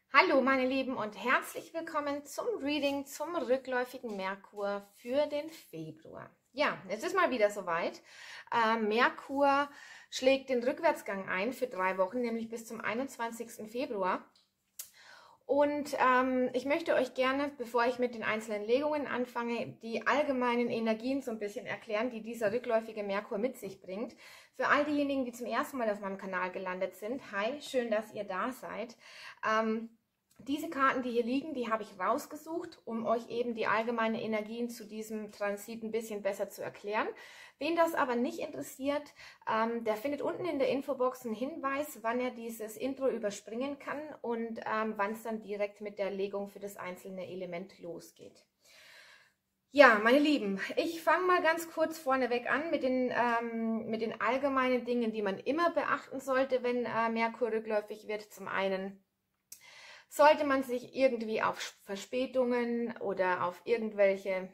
Hallo meine Lieben und herzlich willkommen zum Reading zum rückläufigen Merkur für den Februar. Ja, es ist mal wieder soweit. Merkur schlägt den Rückwärtsgang ein für 3 Wochen, nämlich bis zum 21. Februar. Und ich möchte euch gerne, bevor ich mit den einzelnen Legungen anfange, die allgemeinen Energien so ein bisschen erklären, die dieser rückläufige Merkur mit sich bringt. Für all diejenigen, die zum ersten Mal auf meinem Kanal gelandet sind, hi, schön, dass ihr da seid. Diese Karten, die hier liegen, die habe ich rausgesucht, um euch eben die allgemeinen Energien zu diesem Transit ein bisschen besser zu erklären. Wen das aber nicht interessiert, der findet unten in der Infobox einen Hinweis, wann er dieses Intro überspringen kann und wann es dann direkt mit der Legung für das einzelne Element losgeht. Ja, meine Lieben, ich fange mal ganz kurz vorneweg an mit den allgemeinen Dingen, die man immer beachten sollte, wenn Merkur rückläufig wird. Zum einen sollte man sich irgendwie auf Verspätungen oder auf irgendwelche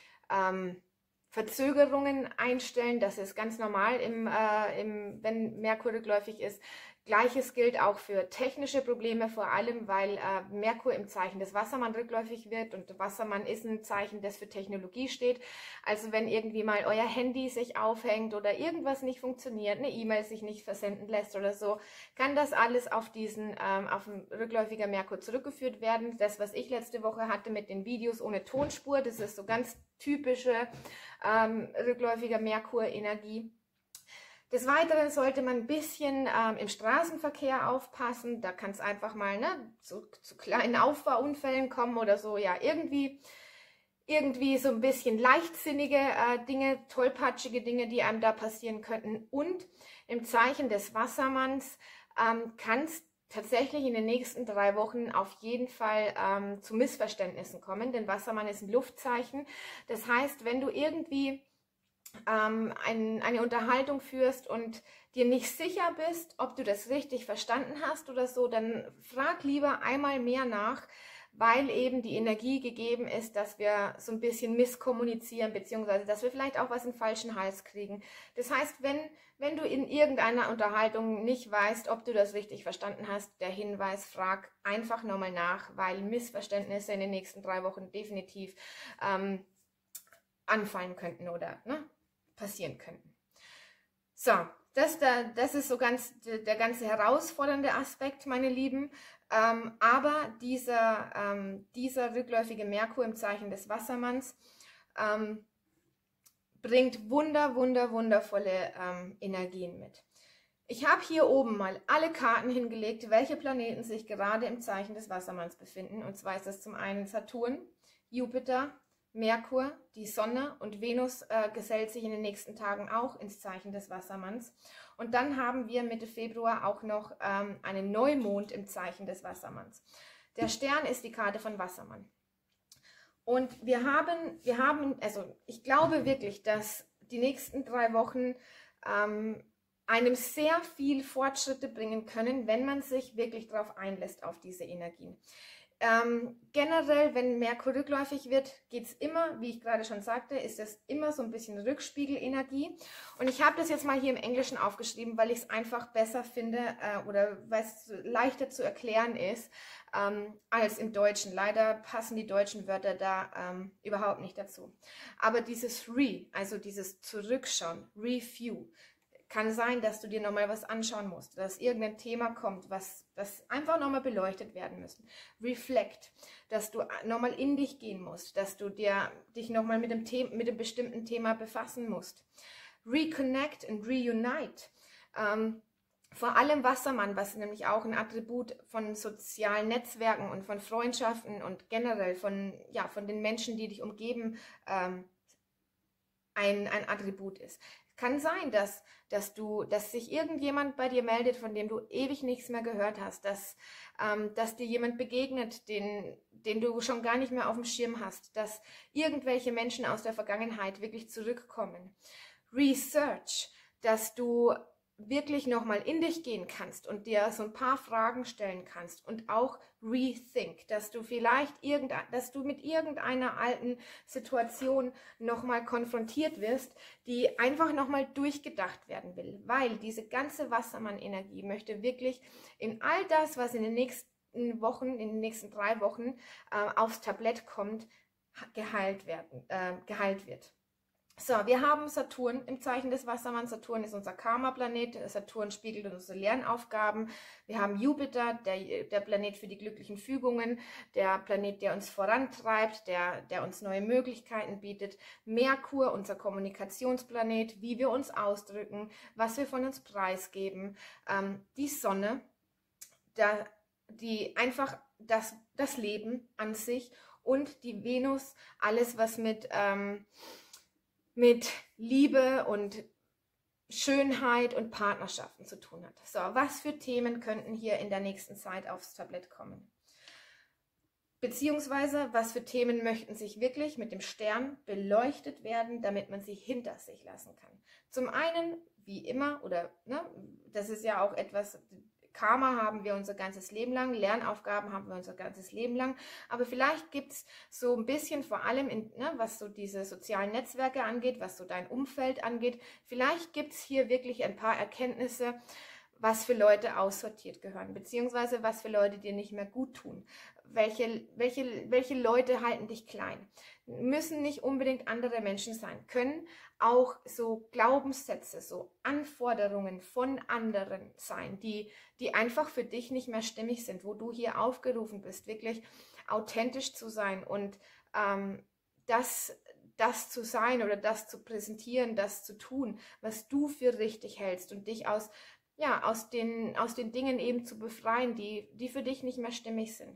Verzögerungen einstellen. Das ist ganz normal, wenn Merkur rückläufig ist. Gleiches gilt auch für technische Probleme, vor allem weil Merkur im Zeichen des Wassermann rückläufig wird und Wassermann ist ein Zeichen, das für Technologie steht. Also wenn irgendwie mal euer Handy sich aufhängt oder irgendwas nicht funktioniert, eine E-Mail sich nicht versenden lässt oder so, kann das alles auf den rückläufiger Merkur zurückgeführt werden. Das, was ich letzte Woche hatte mit den Videos ohne Tonspur, das ist so ganz typische rückläufiger Merkur-Energie. Des Weiteren sollte man ein bisschen im Straßenverkehr aufpassen. Da kann es einfach mal zu kleinen Auffahrunfällen kommen oder so. Ja, irgendwie so ein bisschen leichtsinnige Dinge, tollpatschige Dinge, die einem da passieren könnten. Und im Zeichen des Wassermanns kann es tatsächlich in den nächsten 3 Wochen auf jeden Fall zu Missverständnissen kommen. Denn Wassermann ist ein Luftzeichen. Das heißt, wenn du irgendwie eine Unterhaltung führst und dir nicht sicher bist, ob du das richtig verstanden hast oder so, dann frag lieber einmal mehr nach, weil eben die Energie gegeben ist, dass wir so ein bisschen misskommunizieren, beziehungsweise dass wir vielleicht auch was in den falschen Hals kriegen. Das heißt, wenn du in irgendeiner Unterhaltung nicht weißt, ob du das richtig verstanden hast, der Hinweis, frag einfach nochmal nach, weil Missverständnisse in den nächsten 3 Wochen definitiv anfallen könnten oder passieren könnten. So, das ist so der ganze herausfordernde Aspekt, meine Lieben. Aber dieser rückläufige Merkur im Zeichen des Wassermanns bringt wundervolle Energien mit. Ich habe hier oben mal alle Karten hingelegt, welche Planeten sich gerade im Zeichen des Wassermanns befinden. Und zwar ist das zum einen Saturn, Jupiter, Merkur, die Sonne und Venus gesellt sich in den nächsten Tagen auch ins Zeichen des Wassermanns. Und dann haben wir Mitte Februar auch noch einen Neumond im Zeichen des Wassermanns. Der Stern ist die Karte von Wassermann. Und also ich glaube wirklich, dass die nächsten 3 Wochen einem sehr viel Fortschritte bringen können, wenn man sich wirklich darauf einlässt, auf diese Energien. Generell, wenn Merkur rückläufig wird, geht es immer, wie ich gerade schon sagte, ist es immer so ein bisschen Rückspiegelenergie. Und ich habe das jetzt mal hier im Englischen aufgeschrieben, weil ich es einfach besser finde oder weil es leichter zu erklären ist als im Deutschen. Leider passen die deutschen Wörter da überhaupt nicht dazu. Aber dieses also dieses Zurückschauen, Review, kann sein, dass du dir nochmal was anschauen musst, dass irgendein Thema kommt, das einfach nochmal beleuchtet werden müssen. Reflect, dass du nochmal in dich gehen musst, dass du dich nochmal mit dem bestimmten Thema befassen musst. Reconnect and reunite. Vor allem Wassermann, was nämlich auch ein Attribut von sozialen Netzwerken und von Freundschaften und generell von den Menschen, die dich umgeben, ein Attribut ist. Kann sein, dass sich irgendjemand bei dir meldet, von dem du ewig nichts mehr gehört hast, dass dir jemand begegnet, den du schon gar nicht mehr auf dem Schirm hast, dass irgendwelche Menschen aus der Vergangenheit wirklich zurückkommen. Research, dass du wirklich nochmal in dich gehen kannst und dir so ein paar Fragen stellen kannst und auch rethink, dass du mit irgendeiner alten Situation nochmal konfrontiert wirst, die einfach nochmal durchgedacht werden will, weil diese ganze Wassermann-Energie möchte wirklich in all das, was in den Wochen, in den nächsten 3 Wochen aufs Tablett kommt, geheilt wird. So, wir haben Saturn im Zeichen des Wassermanns. Saturn ist unser Karma-Planet. Saturn spiegelt unsere Lernaufgaben. Wir haben Jupiter, der Planet für die glücklichen Fügungen, der Planet, der uns vorantreibt, der uns neue Möglichkeiten bietet. Merkur, unser Kommunikationsplanet, wie wir uns ausdrücken, was wir von uns preisgeben. Die Sonne, die einfach das Leben an sich, und die Venus, alles was mit Liebe und Schönheit und Partnerschaften zu tun hat. So, was für Themen könnten hier in der nächsten Zeit aufs Tablett kommen? Beziehungsweise, was für Themen möchten sich wirklich mit dem Stern beleuchtet werden, damit man sie hinter sich lassen kann? Zum einen, wie immer, oder das ist ja auch etwas, Karma haben wir unser ganzes Leben lang, Lernaufgaben haben wir unser ganzes Leben lang, aber vielleicht gibt es so ein bisschen, vor allem, was so diese sozialen Netzwerke angeht, was so dein Umfeld angeht, vielleicht gibt es hier wirklich ein paar Erkenntnisse, was für Leute aussortiert gehören, beziehungsweise was für Leute dir nicht mehr gut tun. Welche Leute halten dich klein? Müssen nicht unbedingt andere Menschen sein, können auch so Glaubenssätze, so Anforderungen von anderen sein, die einfach für dich nicht mehr stimmig sind, wo du hier aufgerufen bist, wirklich authentisch zu sein und das zu sein oder das zu präsentieren, das zu tun, was du für richtig hältst und dich aus den Dingen eben zu befreien, die für dich nicht mehr stimmig sind.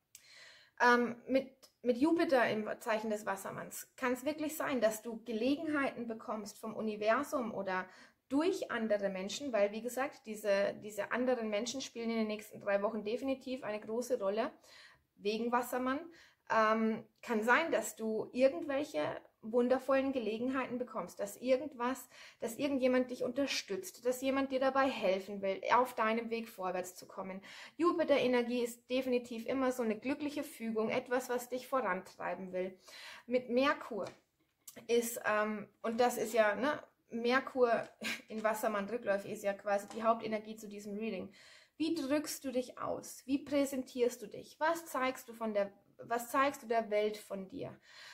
Mit Jupiter im Zeichen des Wassermanns kann es wirklich sein, dass du Gelegenheiten bekommst vom Universum oder durch andere Menschen, weil wie gesagt, diese anderen Menschen spielen in den nächsten 3 Wochen definitiv eine große Rolle, wegen Wassermann. Kann sein, dass du irgendwelche wundervollen Gelegenheiten bekommst, dass irgendjemand dich unterstützt, dass jemand dir dabei helfen will, auf deinem Weg vorwärts zu kommen. Jupiter-Energie ist definitiv immer so eine glückliche Fügung, etwas, was dich vorantreiben will. Mit Merkur ist, und das ist ja, Merkur in Wassermann rückläufig ist ja quasi die Hauptenergie zu diesem Reading. Wie drückst du dich aus? Wie präsentierst du dich? Was zeigst du der Welt von dir?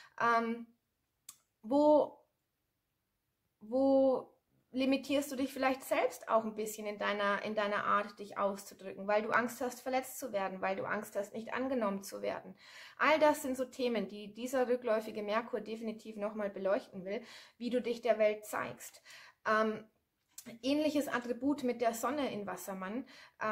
Wo limitierst du dich vielleicht selbst auch ein bisschen in deiner Art, dich auszudrücken, weil du Angst hast, verletzt zu werden, weil du Angst hast, nicht angenommen zu werden. All das sind so Themen, die dieser rückläufige Merkur definitiv nochmal beleuchten will, wie du dich der Welt zeigst. Ähnliches Attribut mit der Sonne in Wassermann.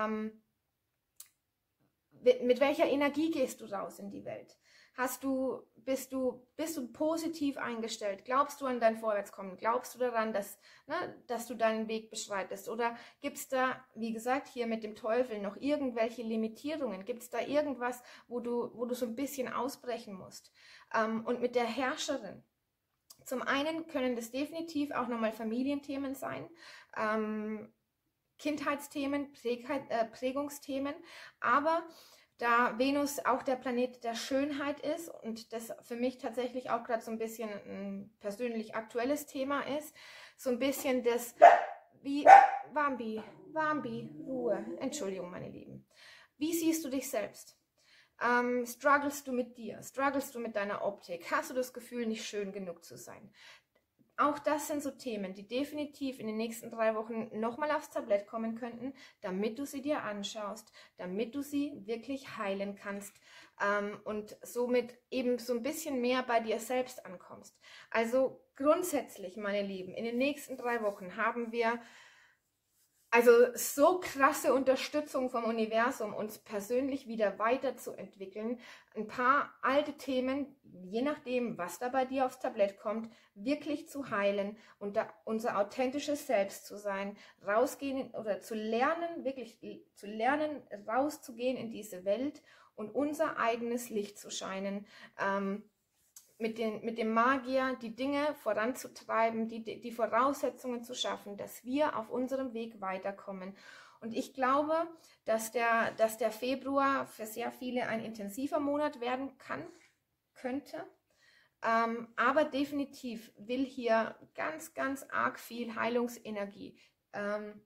Mit welcher Energie gehst du raus in die Welt? Bist du positiv eingestellt? Glaubst du an dein Vorwärtskommen? Glaubst du daran, dass du deinen Weg beschreitest? Oder gibt es da, wie gesagt, hier mit dem Teufel noch irgendwelche Limitierungen? Gibt es da irgendwas, wo du so ein bisschen ausbrechen musst? Und mit der Herrscherin. Zum einen können das definitiv auch nochmal Familienthemen sein, Kindheitsthemen, Prägungsthemen, aber da Venus auch der Planet der Schönheit ist und das für mich tatsächlich auch gerade so ein bisschen ein persönlich aktuelles Thema ist, so ein bisschen das, wie, Wambi, Ruhe, Entschuldigung meine Lieben. Wie siehst du dich selbst? Strugglest du mit dir? Strugglest du mit deiner Optik? Hast du das Gefühl, nicht schön genug zu sein? Auch das sind so Themen, die definitiv in den nächsten 3 Wochen nochmal aufs Tablett kommen könnten, damit du sie dir anschaust, damit du sie wirklich heilen kannst und somit eben so ein bisschen mehr bei dir selbst ankommst. Also grundsätzlich, meine Lieben, in den nächsten 3 Wochen haben wir also so krasse Unterstützung vom Universum, uns persönlich wieder weiterzuentwickeln, ein paar alte Themen, je nachdem, was da bei dir aufs Tablett kommt, wirklich zu heilen und da unser authentisches Selbst zu sein, rausgehen oder zu lernen, wirklich zu lernen, rauszugehen in diese Welt und unser eigenes Licht zu scheinen, mit dem Magier die Dinge voranzutreiben, die Voraussetzungen zu schaffen, dass wir auf unserem Weg weiterkommen. Und ich glaube, dass der Februar für sehr viele ein intensiver Monat werden könnte. Aber definitiv will hier ganz, ganz arg viel Heilungsenergie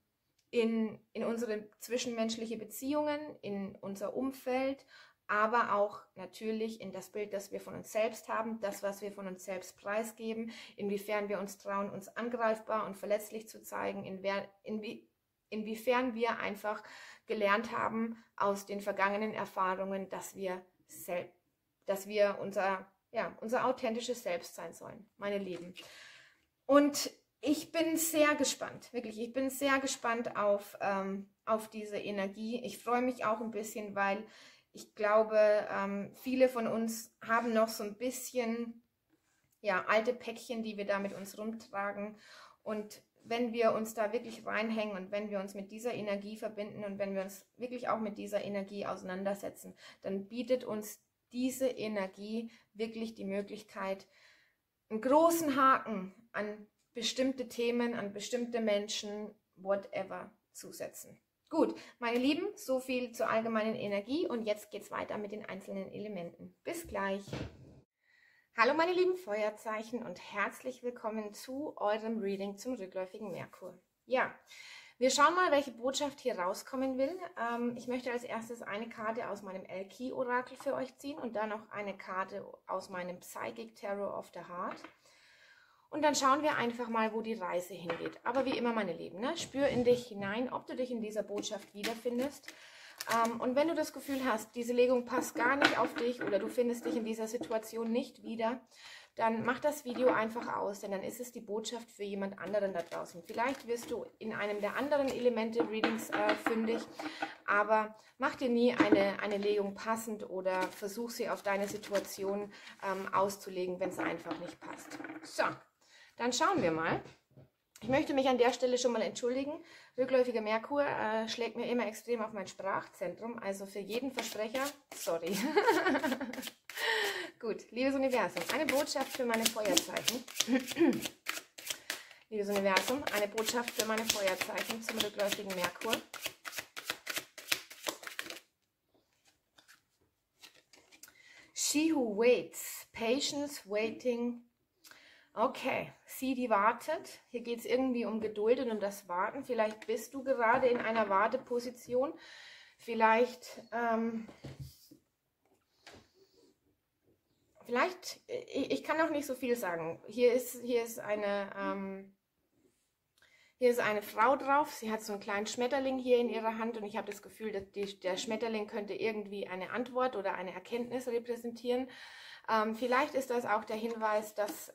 in unsere zwischenmenschliche Beziehungen, in unser Umfeld, aber auch natürlich in das Bild, das wir von uns selbst haben, das, was wir von uns selbst preisgeben, inwiefern wir uns trauen, uns angreifbar und verletzlich zu zeigen, inwiefern wir einfach gelernt haben aus den vergangenen Erfahrungen, dass wir unser authentisches Selbst sein sollen, meine Lieben. Und ich bin sehr gespannt, wirklich, ich bin sehr gespannt auf diese Energie. Ich freue mich auch ein bisschen, weil ich glaube, viele von uns haben noch so ein bisschen alte Päckchen, die wir da mit uns rumtragen. Und wenn wir uns da wirklich reinhängen und wenn wir uns mit dieser Energie verbinden und wenn wir uns wirklich auch mit dieser Energie auseinandersetzen, dann bietet uns diese Energie wirklich die Möglichkeit, einen großen Haken an bestimmte Themen, an bestimmte Menschen, whatever, zu setzen. Gut, meine Lieben, so viel zur allgemeinen Energie und jetzt geht es weiter mit den einzelnen Elementen. Bis gleich. Hallo meine lieben Feuerzeichen und herzlich willkommen zu eurem Reading zum rückläufigen Merkur. Ja, wir schauen mal, welche Botschaft hier rauskommen will. Ich möchte als erstes eine Karte aus meinem Elki-Orakel für euch ziehen und dann noch eine Karte aus meinem Psychic Tarot of the Heart. Und dann schauen wir einfach mal, wo die Reise hingeht. Aber wie immer, meine Lieben, ne? Spür in dich hinein, ob du dich in dieser Botschaft wiederfindest. Und wenn du das Gefühl hast, diese Legung passt gar nicht auf dich oder du findest dich in dieser Situation nicht wieder, dann mach das Video einfach aus, denn dann ist es die Botschaft für jemand anderen da draußen. Vielleicht wirst du in einem der anderen Elemente-Readings fündig, aber mach dir nie eine Legung passend oder versuch sie auf deine Situation auszulegen, wenn es einfach nicht passt. So, dann schauen wir mal. Ich möchte mich an der Stelle schon mal entschuldigen. Rückläufiger Merkur schlägt mir immer extrem auf mein Sprachzentrum. Also für jeden Versprecher, sorry. Gut, liebes Universum, eine Botschaft für meine Feuerzeichen. Liebes Universum, eine Botschaft für meine Feuerzeichen zum rückläufigen Merkur. She who waits, patience, waiting. Okay, sie, die wartet. Hier geht es irgendwie um Geduld und um das Warten. Vielleicht bist du gerade in einer Warteposition. Vielleicht, ich kann noch nicht so viel sagen. Hier ist eine Frau drauf. Sie hat so einen kleinen Schmetterling hier in ihrer Hand und ich habe das Gefühl, dass der Schmetterling könnte irgendwie eine Antwort oder eine Erkenntnis repräsentieren. Vielleicht ist das auch der Hinweis, dass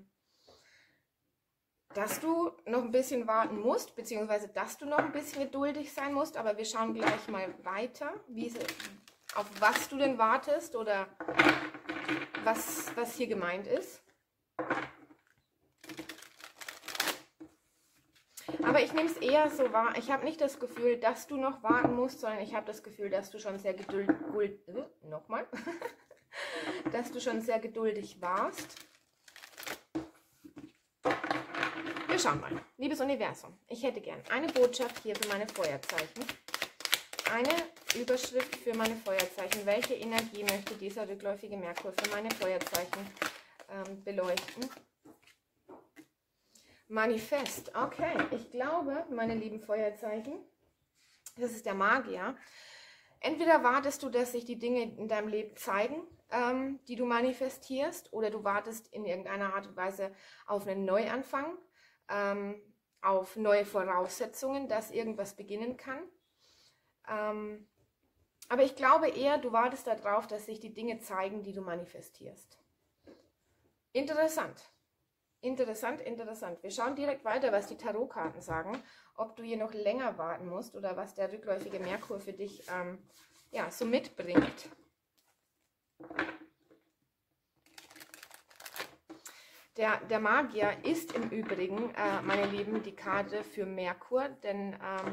du noch ein bisschen warten musst, beziehungsweise dass du noch ein bisschen geduldig sein musst. Aber wir schauen gleich mal weiter, auf was du denn wartest oder was hier gemeint ist. Aber ich nehme es eher so wahr, ich habe nicht das Gefühl, dass du noch warten musst, sondern ich habe das Gefühl, dass du schon sehr dass du schon sehr geduldig warst. Wir schauen mal. Liebes Universum, ich hätte gern eine Botschaft hier für meine Feuerzeichen. Eine Überschrift für meine Feuerzeichen. Welche Energie möchte dieser rückläufige Merkur für meine Feuerzeichen beleuchten? Manifest. Okay, ich glaube, meine lieben Feuerzeichen, das ist der Magier. Entweder wartest du, dass sich die Dinge in deinem Leben zeigen, die du manifestierst, oder du wartest in irgendeiner Art und Weise auf einen Neuanfang, auf neue Voraussetzungen, dass irgendwas beginnen kann. Aber ich glaube eher, du wartest darauf, dass sich die Dinge zeigen, die du manifestierst. Interessant. Interessant, interessant. Wir schauen direkt weiter, was die Tarotkarten sagen, ob du hier noch länger warten musst oder was der rückläufige Merkur für dich so mitbringt. Der Magier ist im Übrigen, meine Lieben, die Karte für Merkur, denn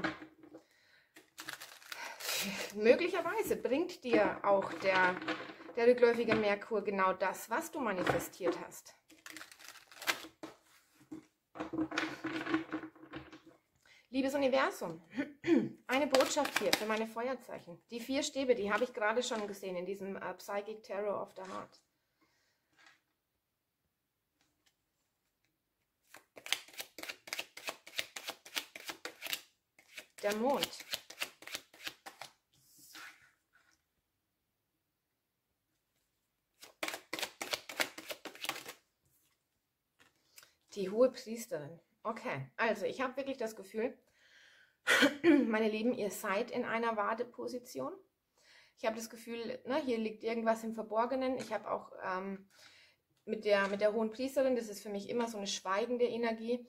möglicherweise bringt dir auch der rückläufige Merkur genau das, was du manifestiert hast. Liebes Universum, eine Botschaft hier für meine Feuerzeichen. Die 4 Stäbe, die habe ich gerade schon gesehen in diesem Psychic Tarot of the Heart. der Mond? Die Hohepriesterin. Okay, also ich habe wirklich das Gefühl, meine Lieben, ihr seid in einer Warteposition. Ich habe das Gefühl, ne, hier liegt irgendwas im Verborgenen. Ich habe auch mit der Hohenpriesterin, das ist für mich immer so eine schweigende Energie.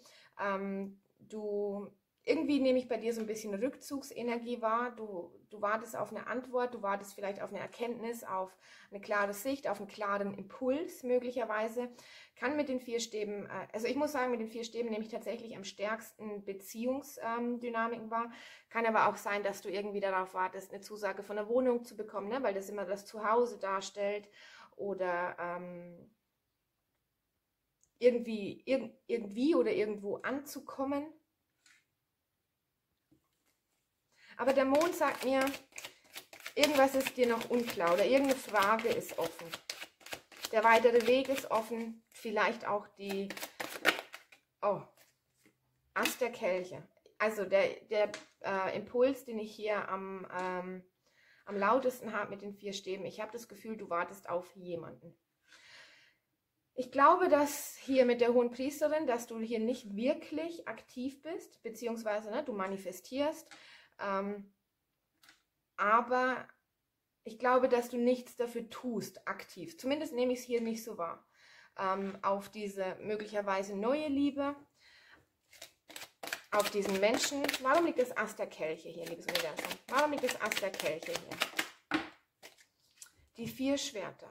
Irgendwie nehme ich bei dir so ein bisschen Rückzugsenergie wahr. Du wartest auf eine Antwort, du wartest vielleicht auf eine Erkenntnis, auf eine klare Sicht, auf einen klaren Impuls möglicherweise. Kann mit den 4 Stäben, also ich muss sagen, mit den 4 Stäben nehme ich tatsächlich am stärksten Beziehungsdynamiken wahr. Kann aber auch sein, dass du irgendwie darauf wartest, eine Zusage von der Wohnung zu bekommen, ne? Weil das immer das Zuhause darstellt oder irgendwie oder irgendwo anzukommen. Aber der Mond sagt mir, irgendwas ist dir noch unklar oder irgendeine Frage ist offen. Der weitere Weg ist offen, vielleicht auch die Ass der Kelche. Also der Impuls, den ich hier am lautesten habe mit den 4 Stäben. Ich habe das Gefühl, du wartest auf jemanden. Ich glaube, dass hier mit der Hohenpriesterin, dass du hier nicht wirklich aktiv bist, beziehungsweise ne, du manifestierst, aber ich glaube, dass du nichts dafür tust, aktiv. Zumindest nehme ich es hier nicht so wahr. Auf diese möglicherweise neue Liebe, auf diesen Menschen. Warum liegt das Ass der Kelche hier, liebes Universum? Warum liegt das Ass der Kelche hier? Die 4 Schwerter.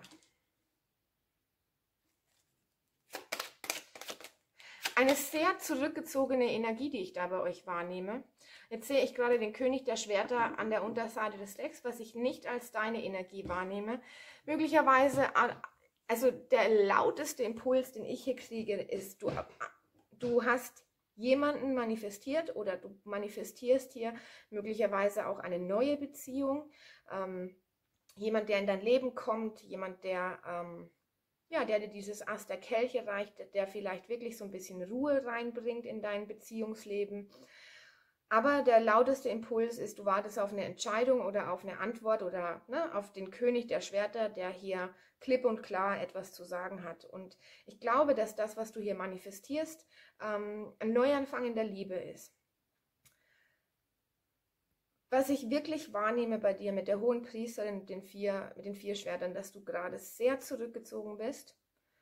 Eine sehr zurückgezogene Energie, die ich da bei euch wahrnehme. Jetzt sehe ich gerade den König der Schwerter an der Unterseite des Decks, was ich nicht als deine Energie wahrnehme. Möglicherweise, also der lauteste Impuls, den ich hier kriege, ist, du hast jemanden manifestiert oder du manifestierst hier möglicherweise auch eine neue Beziehung. Jemand, der in dein Leben kommt, jemand, der dir dieses Ass der Kelche reicht, der vielleicht wirklich so ein bisschen Ruhe reinbringt in dein Beziehungsleben. Aber der lauteste Impuls ist, du wartest auf eine Entscheidung oder auf eine Antwort oder ne, auf den König der Schwerter, der hier klipp und klar etwas zu sagen hat. Und ich glaube, dass das, was du hier manifestierst, ein Neuanfang in der Liebe ist. Was ich wirklich wahrnehme bei dir mit der Hohenpriesterin, mit den 4 Schwertern, dass du gerade sehr zurückgezogen bist.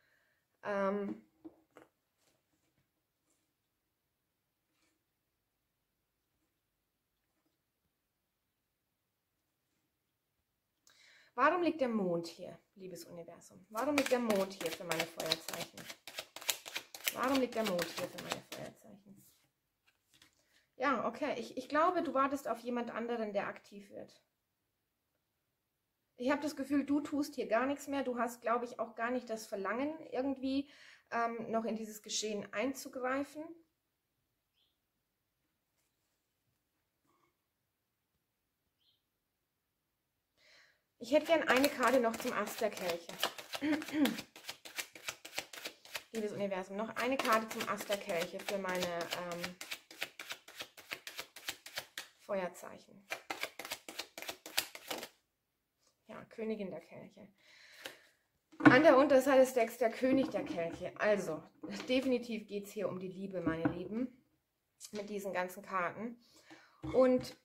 Warum liegt der Mond hier, liebes Universum? Warum liegt der Mond hier für meine Feuerzeichen? Warum liegt der Mond hier für meine Feuerzeichen? Ja, okay. Ich glaube, du wartest auf jemand anderen, der aktiv wird. Ich habe das Gefühl, du tust hier gar nichts mehr. Du hast, glaube ich, auch gar nicht das Verlangen, irgendwie noch in dieses Geschehen einzugreifen. Ich hätte gern eine Karte noch zum Ass der Kelche. Liebes Universum, noch eine Karte zum Ass der Kelche für meine Feuerzeichen. Ja, Königin der Kelche. An der Unterseite des Decks der König der Kelche. Also, definitiv geht es hier um die Liebe, meine Lieben, mit diesen ganzen Karten. Und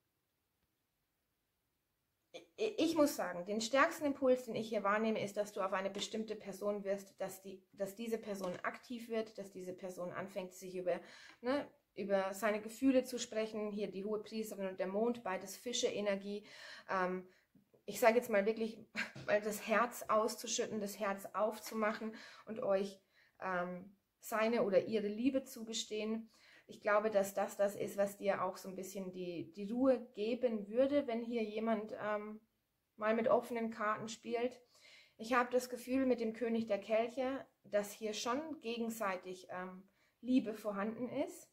ich muss sagen, den stärksten Impuls, den ich hier wahrnehme, ist, dass du auf eine bestimmte Person wirst, dass diese Person aktiv wird, dass diese Person anfängt, sich über seine Gefühle zu sprechen. Hier die Hohepriesterin und der Mond, beides Fische-Energie. Ich sage jetzt mal wirklich, weil das Herz auszuschütten, das Herz aufzumachen und euch seine oder ihre Liebe zugestehen. Ich glaube, dass das ist, was dir auch so ein bisschen die Ruhe geben würde, wenn hier jemand mal mit offenen Karten spielt. Ich habe das Gefühl mit dem König der Kelche, dass hier schon gegenseitig Liebe vorhanden ist.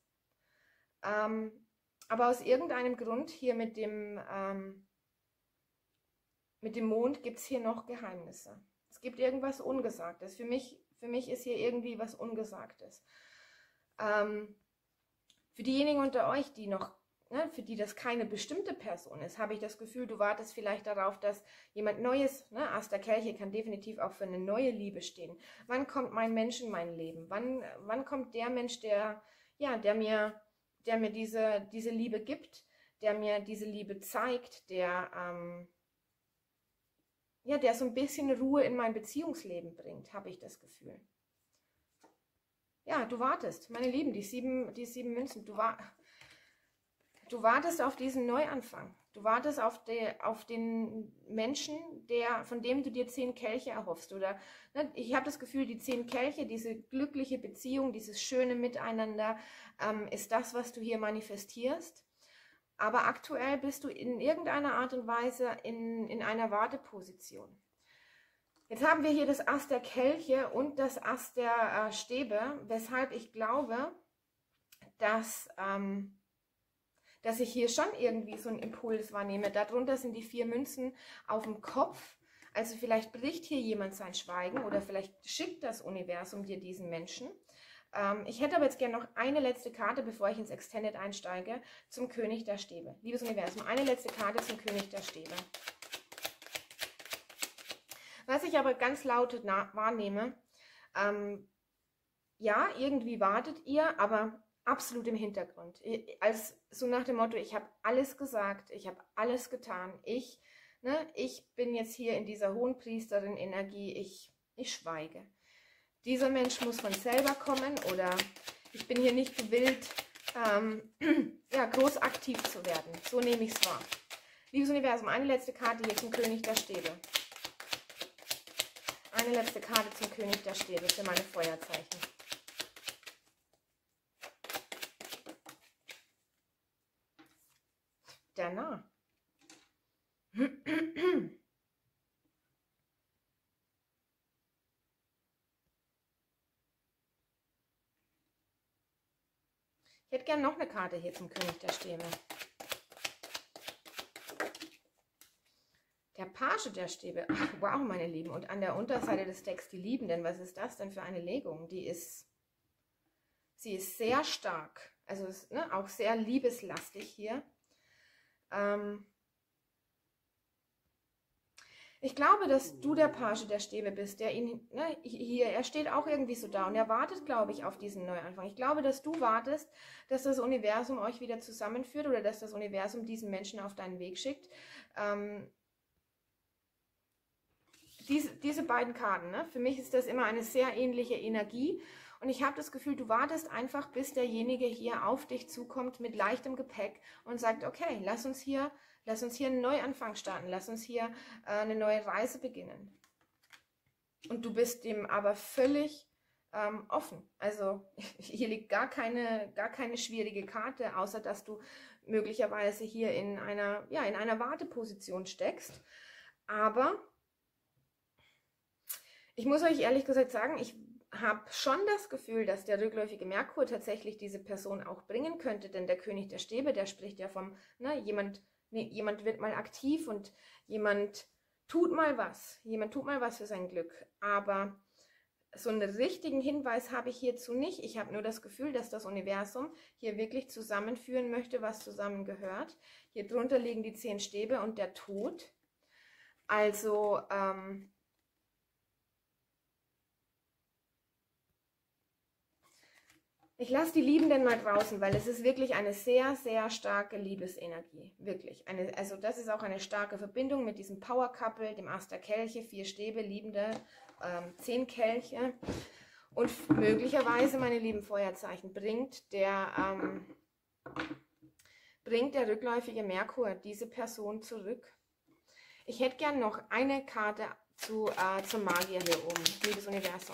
Aber aus irgendeinem Grund hier mit dem Mond gibt es hier noch Geheimnisse. Es gibt irgendwas Ungesagtes. Für mich ist hier irgendwie was Ungesagtes. Für diejenigen unter euch, die noch ne, für die das keine bestimmte Person ist, habe ich das Gefühl, du wartest vielleicht darauf, dass jemand Neues, ne, Ass der Kelche kann definitiv auch für eine neue Liebe stehen. Wann kommt mein Mensch in mein Leben? Wann kommt der Mensch, der mir diese Liebe gibt, der mir diese Liebe zeigt, der so ein bisschen Ruhe in mein Beziehungsleben bringt, habe ich das Gefühl. Ja, du wartest, meine Lieben, die sieben Münzen, du wartest auf diesen Neuanfang. Du wartest auf den Menschen, von dem du dir 10 Kelche erhoffst. Oder ne, ich habe das Gefühl, die 10 Kelche, diese glückliche Beziehung, dieses schöne Miteinander, ist das, was du hier manifestierst. Aber aktuell bist du in irgendeiner Art und Weise in einer Warteposition. Jetzt haben wir hier das Ass der Kelche und das Ass der Stäbe, weshalb ich glaube, dass ich hier schon irgendwie so einen Impuls wahrnehme. Darunter sind die 4 Münzen auf dem Kopf. Also vielleicht bricht hier jemand sein Schweigen oder vielleicht schickt das Universum dir diesen Menschen. Ich hätte aber jetzt gerne noch eine letzte Karte, bevor ich ins Extended einsteige, zum König der Stäbe. Liebes Universum, eine letzte Karte zum König der Stäbe. Was ich aber ganz laut wahrnehme, ja, irgendwie wartet ihr, aber absolut im Hintergrund. Als so nach dem Motto, ich habe alles gesagt, ich habe alles getan, ich bin jetzt hier in dieser Hohenpriesterin-Energie, ich schweige. Dieser Mensch muss von selber kommen oder ich bin hier nicht gewillt, ja, groß aktiv zu werden. So nehme ich es wahr. Liebes Universum, eine letzte Karte hier zum König der Stäbe. Eine letzte Karte zum König der Stäbe für meine Feuerzeichen. Der Narr. Ich hätte gerne noch eine Karte hier zum König der Stäbe. Der Page der Stäbe. Ach, wow, meine Lieben. Und an der Unterseite des Decks die Liebenden. Was ist das denn für eine Legung? Sie ist sehr stark. Also ist, ne, auch sehr liebeslastig hier. Ich glaube, dass du der Page der Stäbe bist, der ihn, ne, hier, er steht auch irgendwie so da und er wartet, glaube ich, auf diesen Neuanfang. Ich glaube, dass du wartest, dass das Universum euch wieder zusammenführt oder dass das Universum diesen Menschen auf deinen Weg schickt. Diese beiden Karten, ne? Für mich ist das immer eine sehr ähnliche Energie und ich habe das Gefühl, du wartest einfach, bis derjenige hier auf dich zukommt mit leichtem Gepäck und sagt, okay, lass uns hier einen Neuanfang starten, lass uns hier eine neue Reise beginnen. Und du bist dem aber völlig offen. Also hier liegt gar keine schwierige Karte, außer dass du möglicherweise hier in einer Warteposition steckst. Aber ich muss euch ehrlich gesagt sagen, ich habe schon das Gefühl, dass der rückläufige Merkur tatsächlich diese Person auch bringen könnte, denn der König der Stäbe, der spricht ja vom, ne, jemand wird mal aktiv und jemand tut mal was für sein Glück, aber so einen richtigen Hinweis habe ich hierzu nicht. Ich habe nur das Gefühl, dass das Universum hier wirklich zusammenführen möchte, was zusammengehört. Hier drunter liegen die 10 Stäbe und der Tod. Also, ich lasse die Liebenden mal draußen, weil es ist wirklich eine sehr, sehr starke Liebesenergie. Wirklich. Also das ist auch eine starke Verbindung mit diesem Power Couple, dem Ass der Kelche, 4 Stäbe, Liebende, 10 Kelche. Und möglicherweise, meine lieben Feuerzeichen, bringt der rückläufige Merkur diese Person zurück. Ich hätte gern noch eine Karte zum Magier hier oben, liebes Universum.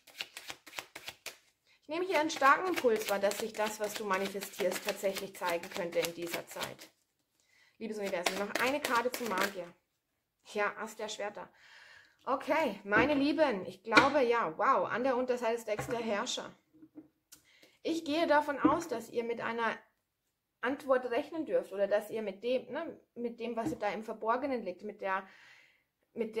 Ich nehme hier einen starken Impuls wahr, dass sich das, was du manifestierst, tatsächlich zeigen könnte in dieser Zeit. Liebes Universum, noch eine Karte zum Magier. Ja, Ass der Schwerter. Okay, meine Lieben, ich glaube, ja, wow, an der Unterseite des Decks der Herrscher. Ich gehe davon aus, dass ihr mit einer Antwort rechnen dürft oder dass ihr mit dem, was da im Verborgenen liegt, mit der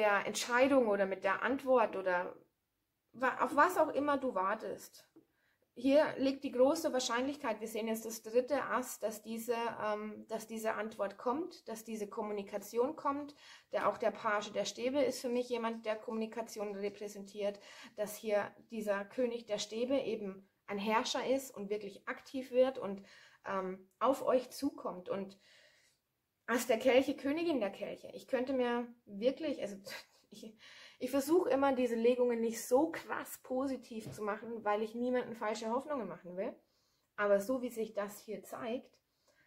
Entscheidung oder mit der Antwort oder auf was auch immer du wartest, hier liegt die große Wahrscheinlichkeit, wir sehen jetzt das dritte Ass, dass diese Antwort kommt, dass diese Kommunikation kommt. Auch der Page der Stäbe ist für mich jemand, der Kommunikation repräsentiert, dass hier dieser König der Stäbe eben ein Herrscher ist und wirklich aktiv wird und auf euch zukommt. Und Ass der Kelche, Königin der Kelche. Ich könnte mir wirklich, also ich versuche immer, diese Legungen nicht so krass positiv zu machen, weil ich niemandem falsche Hoffnungen machen will. Aber so wie sich das hier zeigt,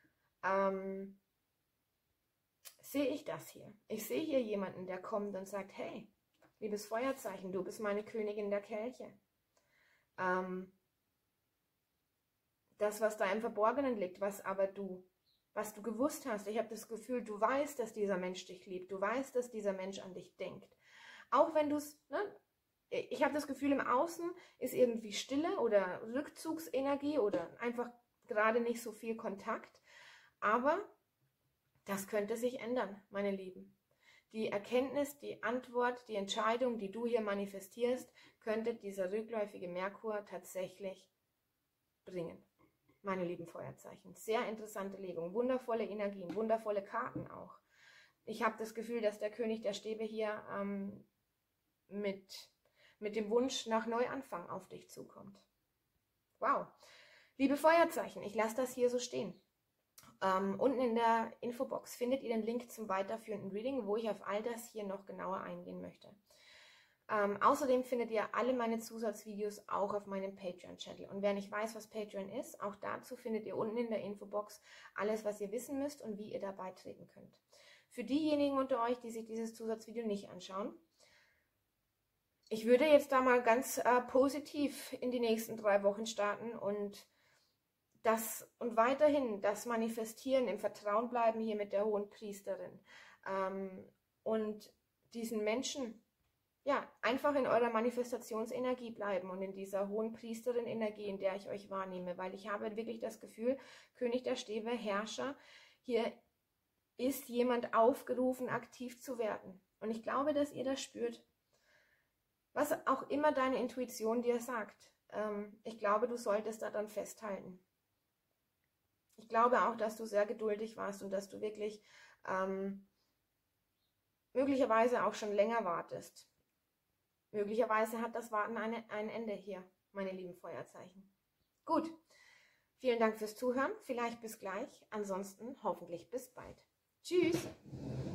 sehe ich das hier. Ich sehe hier jemanden, der kommt und sagt, hey, liebes Feuerzeichen, du bist meine Königin der Kelche. Das, was da im Verborgenen liegt, was du gewusst hast, ich habe das Gefühl, du weißt, dass dieser Mensch dich liebt, du weißt, dass dieser Mensch an dich denkt. Auch wenn du es, ne, ich habe das Gefühl, im Außen ist irgendwie Stille oder Rückzugsenergie oder einfach gerade nicht so viel Kontakt. Aber das könnte sich ändern, meine Lieben. Die Erkenntnis, die Antwort, die Entscheidung, die du hier manifestierst, könnte dieser rückläufige Merkur tatsächlich bringen. Meine lieben Feuerzeichen. Sehr interessante Legung, wundervolle Energien, wundervolle Karten auch. Ich habe das Gefühl, dass der König der Stäbe hier mit dem Wunsch nach Neuanfang auf dich zukommt. Wow. Liebe Feuerzeichen, ich lasse das hier so stehen. Unten in der Infobox findet ihr den Link zum weiterführenden Reading, wo ich auf all das hier noch genauer eingehen möchte. Außerdem findet ihr alle meine Zusatzvideos auch auf meinem Patreon-Channel. Und wer nicht weiß, was Patreon ist, auch dazu findet ihr unten in der Infobox alles, was ihr wissen müsst und wie ihr da beitreten könnt. Für diejenigen unter euch, die sich dieses Zusatzvideo nicht anschauen, ich würde jetzt da mal ganz positiv in die nächsten 3 Wochen starten und weiterhin das Manifestieren, im Vertrauen bleiben hier mit der Hohenpriesterin und diesen Menschen, ja, einfach in eurer Manifestationsenergie bleiben und in dieser Hohenpriesterin-Energie, in der ich euch wahrnehme, weil ich habe wirklich das Gefühl, König der Stäbe, Herrscher, hier ist jemand aufgerufen, aktiv zu werden. Und ich glaube, dass ihr das spürt. Was auch immer deine Intuition dir sagt. Ich glaube, du solltest da dann festhalten. Ich glaube auch, dass du sehr geduldig warst und dass du wirklich möglicherweise auch schon länger wartest. Möglicherweise hat das Warten ein Ende hier, meine lieben Feuerzeichen. Gut, vielen Dank fürs Zuhören. Vielleicht bis gleich. Ansonsten hoffentlich bis bald. Tschüss!